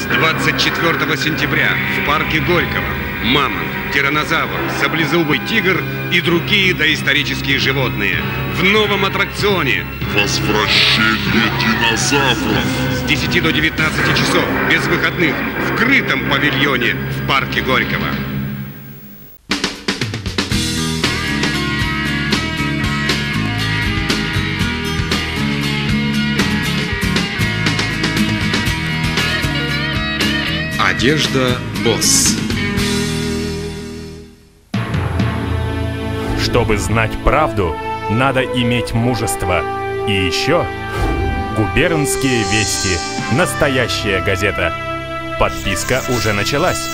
С 24 сентября в парке Горького мамонт, тираннозавр, саблезубый тигр и другие доисторические животные в новом аттракционе «Возвращение динозавров» с 10 до 19 часов без выходных в крытом павильоне в парке Горького. Одежда Босс. Чтобы знать правду, надо иметь мужество. И еще «Губернские вести». Настоящая газета. Подписка уже началась.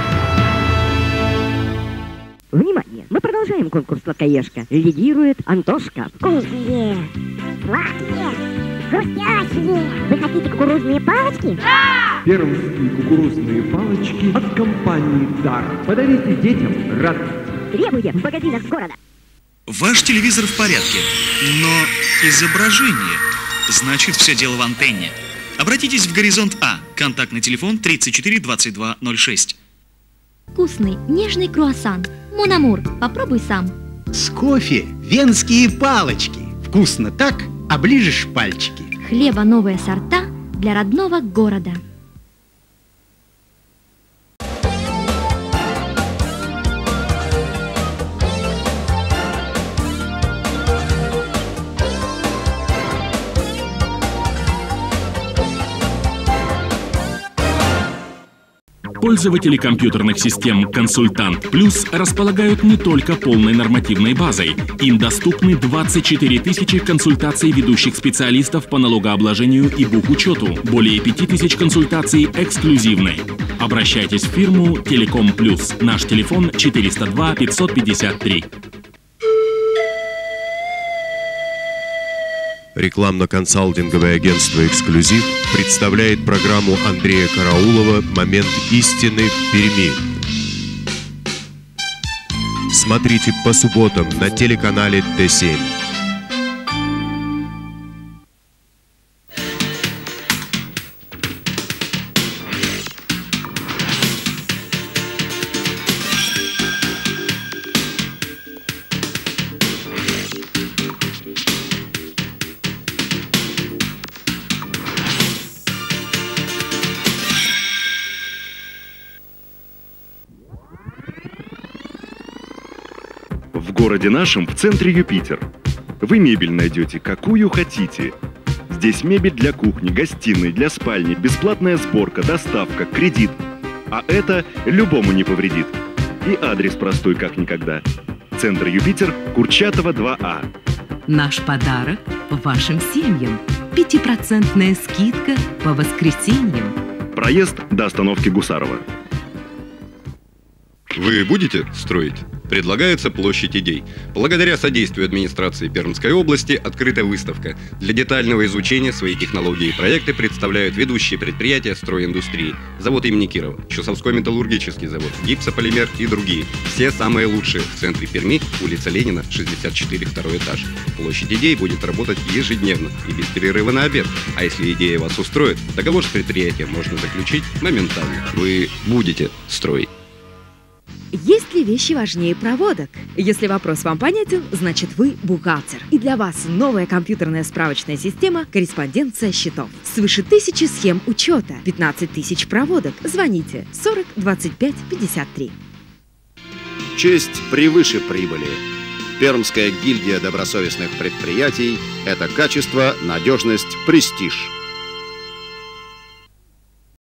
Внимание! Мы продолжаем конкурс «Сладкоежка». Лидирует Антошка. Вкусные, сладкие, хрустящие. Вы хотите кукурузные палочки? Да! Пермские кукурузные палочки от компании «Дар». Подарите детям радость. Требуйте в магазинах города. Ваш телевизор в порядке, но изображение. Значит, все дело в антенне. Обратитесь в «Горизонт А». Контактный телефон 34 22 06. Вкусный, нежный круассан. Мон амур, попробуй сам. С кофе венские палочки. Вкусно так, оближешь пальчики. Хлеба новые сорта для родного города. Пользователи компьютерных систем «Консультант Плюс» располагают не только полной нормативной базой. Им доступны 24 тысячи консультаций ведущих специалистов по налогообложению и бухучету. Более 5000 консультаций эксклюзивны. Обращайтесь в фирму «Телеком Плюс». Наш телефон 402 553. Рекламно-консалтинговое агентство «Эксклюзив» представляет программу Андрея Караулова «Момент истины в Перми». Смотрите по субботам на телеканале Т7. В городе нашем, в центре Юпитер. Вы мебель найдете, какую хотите. Здесь мебель для кухни, гостиной, для спальни, бесплатная сборка, доставка, кредит. А это любому не повредит. И адрес простой, как никогда. Центр Юпитер, Курчатова, 2А. Наш подарок вашим семьям. 5% скидка по воскресеньям. Проезд до остановки Гусарова. Вы будете строить? Предлагается площадь идей. Благодаря содействию администрации Пермской области открыта выставка. Для детального изучения свои технологии и проекты представляют ведущие предприятия стройиндустрии. Завод имени Кирова, Чусовской металлургический завод, гипсополимер и другие. Все самые лучшие в центре Перми, улица Ленина, 64, второй этаж. Площадь идей будет работать ежедневно и без перерыва на обед. А если идея вас устроит, договор с предприятием можно заключить моментально. Вы будете строить. Есть ли вещи важнее проводок? Если вопрос вам понятен, значит вы бухгалтер. И для вас новая компьютерная справочная система «Корреспонденция счетов». Свыше 1000 схем учета, 15 тысяч проводок. Звоните 40 25 53. Честь превыше прибыли. Пермская гильдия добросовестных предприятий – это качество, надежность, престиж.